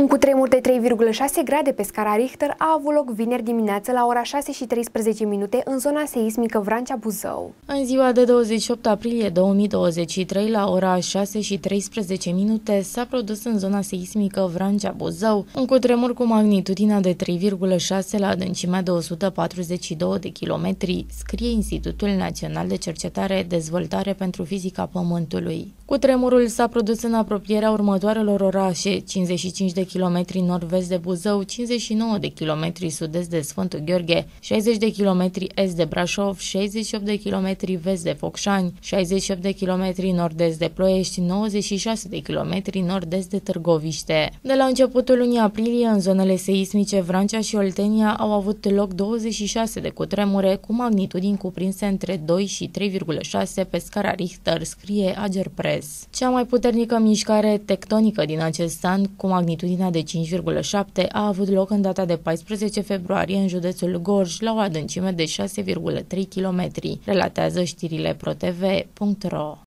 Un cutremur de 3,6 grade pe scara Richter a avut loc vineri dimineață la ora 6:13 în zona seismică Vrancea-Buzău. În ziua de 28 aprilie 2023, la ora 6:13, s-a produs în zona seismică Vrancea-Buzău un cutremur cu magnitudinea de 3,6 la adâncimea de 142 de kilometri, scrie Institutul Național de Cercetare Dezvoltare pentru Fizica Pământului. Cutremurul s-a produs în apropierea următoarelor orașe: 55 de kilometri nord-vest de Buzău, 59 de kilometri sud-est de Sfântul Gheorghe, 60 de kilometri est de Brașov, 68 de kilometri vest de Focșani, 68 de kilometri nord-est de Ploiești, 96 de kilometri nord-est de Târgoviște. De la începutul lunii aprilie, în zonele seismice Vrancea și Oltenia au avut loc 26 de cutremure cu magnitudini cuprinse între 2 și 3,6 pe scara Richter, scrie Agerpres. Cea mai puternică mișcare tectonică din acest an, cu magnitudinea de 5,7, a avut loc în data de 14 februarie în județul Gorj, la o adâncime de 6,3 km, relatează știrile ProTV.ro.